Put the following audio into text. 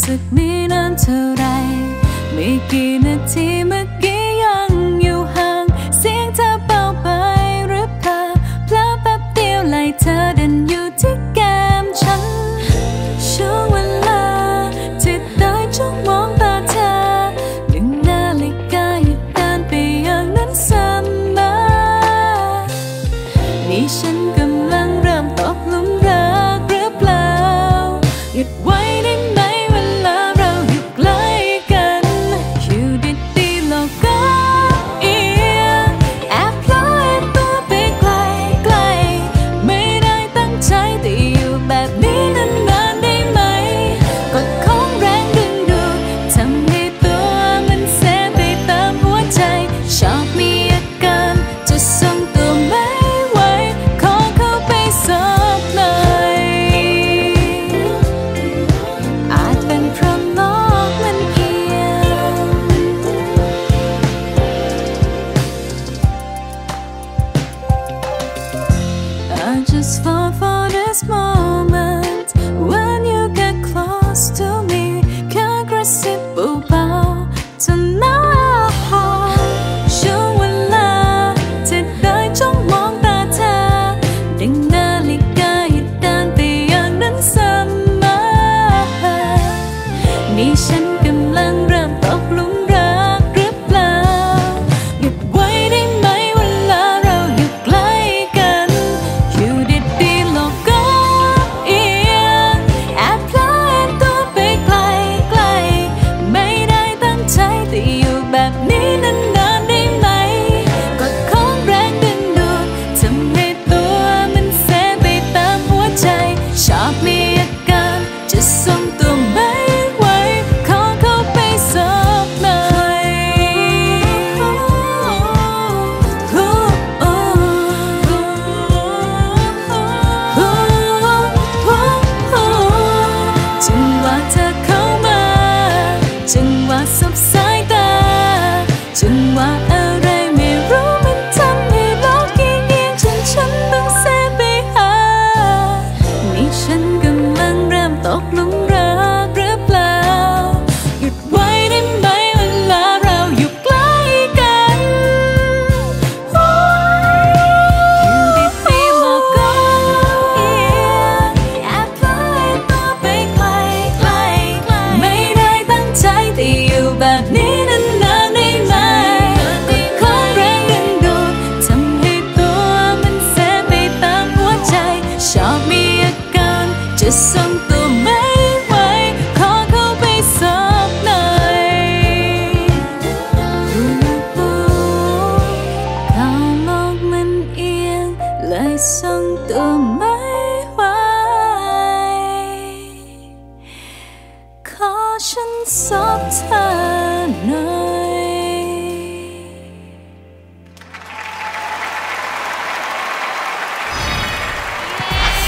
สึกนี้นานเท่าไรไม่กี่นาทีเมื่อกี้ยังอยู่ห่างเสียงเธอเบาไปหรือเปล่าเพลอแป๊บเดียวไหลเธอเดินอยู่ที่แก้มฉันช่วงเวลาที่ได้จ้องมองตาเธอ1 นาฬิกาหยุดเดินไปอย่างนั้นเสมอนี่ฉันกำลังเริ่มตกหลุมรักหรือเปล่าหยุดไว้ได้ไหมเวลาเราอยู่ใกล้กันอยู่ดีๆเราก็เอียงแอบลอยตัวไปไกลๆไม่ได้ตั้งใจแต่อยู่แบบนี้นานๆได้ไหมกดของแรงดึงดูดทำให้ตัวมันเซไปตามหัวใจชอบมีอาการจะทรงตัวไม่ไหวขอเข้าไปสักหน่อยอาจเป็นเพราะโลกมันเอียงI just fall for this moment when you get close to me แค่กระซิบเบาๆจะน่าหอมช่วงเวลาที่ได้จ้องมองตาเธอ1 นาฬิกาหยุดเดินไปอย่างนั้นเสมอนี่ฉันกำลังเริ่มตกหลุมรักหรือเปล่าหยุดไว้ได้ไหมเวลาเราอยู่ใกล้กันอยู่ดีๆโลกก็เอียงแอบพลอยตัวไปไกลๆไม่ได้ตั้งใจแต่อยู่แบบนี้นานๆได้ไหมกดของแรงดึงดูดทำให้ตัวมันเซไปตามหัวใจชอบมีอาการจะทรงตัวไม่ไหวขอเข้าไปสักหน่อยจังหวะเธอเข้ามาจังหวะสบสายตาจังหวะอะไรไม่รู้มันทำให้โลกเอียงจนฉันต้องเซไปหานี่ฉันกำลังเริ่มตกหลุมรักหรือเปล่าหยุดไว้ได้ไหมเวลาเราอยู่ใกล้กันอยู่ดีๆโลกก็เอียงแอบพลอยตัวไปไกลๆไม่ได้ตั้งใจแต่อยู่แบบนี้นานๆได้ไหมกดของแรงดึงดูดทำให้ตัวมันเซไปตามหัวใจชอบมีอาการจะทรงตัว